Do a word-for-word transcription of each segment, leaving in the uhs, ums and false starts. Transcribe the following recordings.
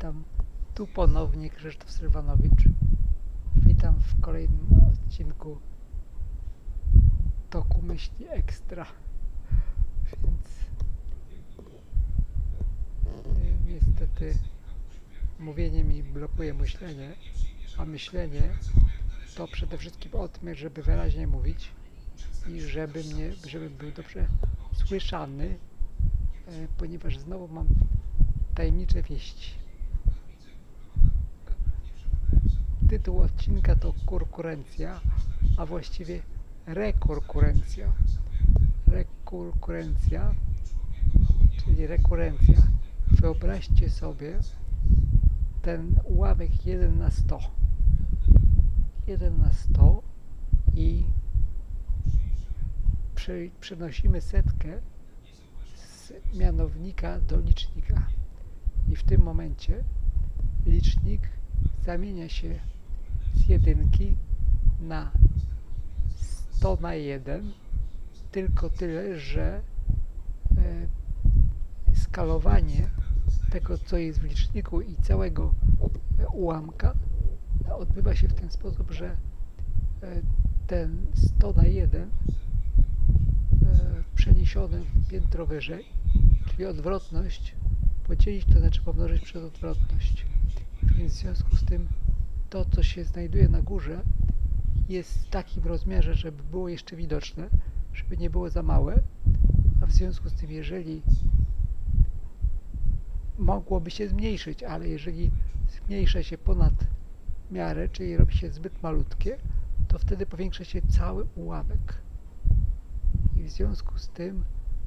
Witam tu ponownie Krzysztof Sylwanowicz. Witam w kolejnym odcinku Toku Myśli Ekstra. Więc y, niestety mówienie mi blokuje myślenie, a myślenie to przede wszystkim o tym, żeby wyraźnie mówić i żeby mnie, żeby był dobrze słyszany, y, ponieważ znowu mam tajemnicze wieści. Tytuł odcinka to Kurkurencja, a właściwie rekurkurencja. Rekurkurencja, czyli rekurencja. Wyobraźcie sobie ten ułamek jeden na sto. jeden na sto i prze, przenosimy setkę z mianownika do licznika. I w tym momencie licznik zamienia się z jedynki na sto na jeden, tylko tyle, że e, skalowanie tego, co jest w liczniku i całego e, ułamka odbywa się w ten sposób, że e, ten sto na jeden e, przeniesiony piętro wyżej, czyli odwrotność, podzielić to znaczy pomnożyć przez odwrotność. Więc w związku z tym to, co się znajduje na górze, jest w takim rozmiarze, żeby było jeszcze widoczne, żeby nie było za małe, a w związku z tym, jeżeli mogłoby się zmniejszyć, ale jeżeli zmniejsza się ponad miarę, czyli robi się zbyt malutkie, to wtedy powiększa się cały ułamek. I w związku z tym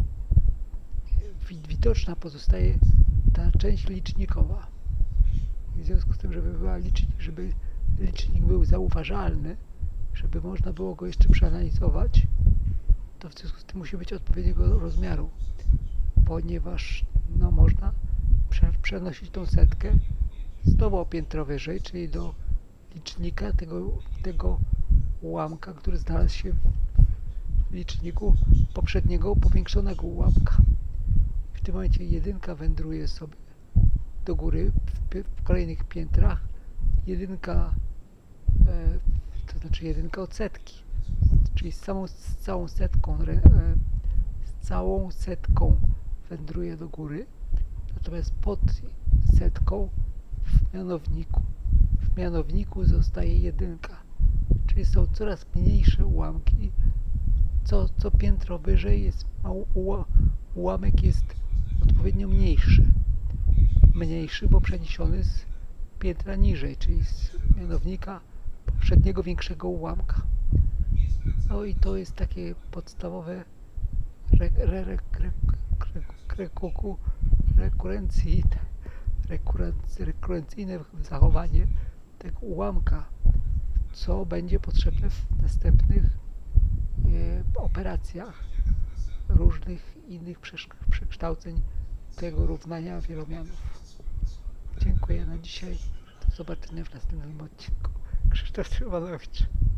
widoczna pozostaje ta część licznikowa. W związku z tym, żeby, była licznik, żeby licznik był zauważalny, żeby można było go jeszcze przeanalizować, to w związku z tym musi być odpowiedniego rozmiaru, ponieważ no, można prze, przenosić tą setkę znowu o piętro wyżej, czyli do licznika tego, tego ułamka, który znalazł się w liczniku poprzedniego powiększonego ułamka. W tym momencie jedynka wędruje sobie do góry w, w kolejnych piętrach. Jedynka, e, to znaczy jedynka od setki, czyli z całą, z całą setką e, z całą setką wędruje do góry, natomiast pod setką w mianowniku w mianowniku zostaje jedynka, czyli są coraz mniejsze ułamki. Co, co piętro wyżej jest mało, ułamek jest odpowiednio mniejszy. Mniejszy, bo przeniesiony z piętra niżej, czyli z mianownika poprzedniego większego ułamka. No i to jest takie podstawowe re, re, re, re, re, rekuku, rekurencyjne, rekurencyjne zachowanie tego ułamka, co będzie potrzebne w następnych e, operacjach różnych innych przekształceń tego równania wielomianów. Dziękuję na dzisiaj. Do zobaczenia w następnym odcinku. Krzysztof Sylwanowicz.